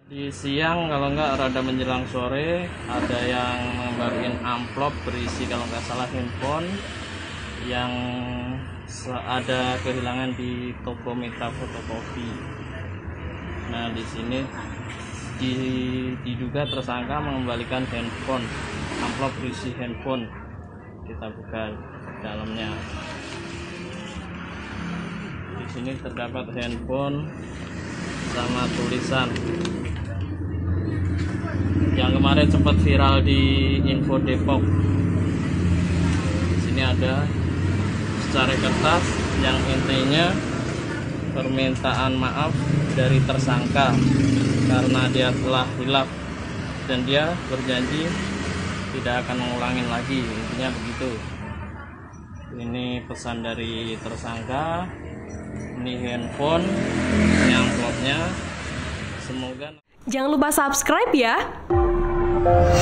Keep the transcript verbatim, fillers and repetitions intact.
Di siang kalau nggak rada menjelang sore ada yang ngembarin amplop berisi kalau nggak salah handphone yang ada kehilangan di toko Mitra Fotokopi. Nah di sini diduga tersangka mengembalikan handphone, amplop berisi handphone. Kita buka dalamnya. Di sini terdapat handphone sama tulisan yang kemarin sempat viral di Info Depok. Di sini ada secara kertas yang intinya permintaan maaf dari tersangka karena dia telah hilaf dan dia berjanji tidak akan mengulangin lagi, intinya begitu. Ini pesan dari tersangka, ini handphone, ini amplopnya. Semoga jangan lupa subscribe ya.